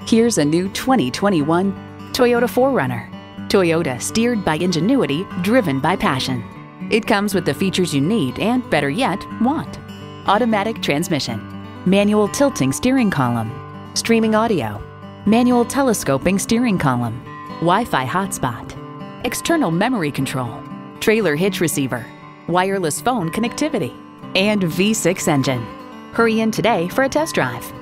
Here's a new 2021 Toyota 4Runner. Toyota, steered by ingenuity, driven by passion. It comes with the features you need and, better yet, want. Automatic transmission, manual tilting steering column, streaming audio, manual telescoping steering column, Wi-Fi hotspot, external memory control, trailer hitch receiver, wireless phone connectivity, and V6 engine. Hurry in today for a test drive.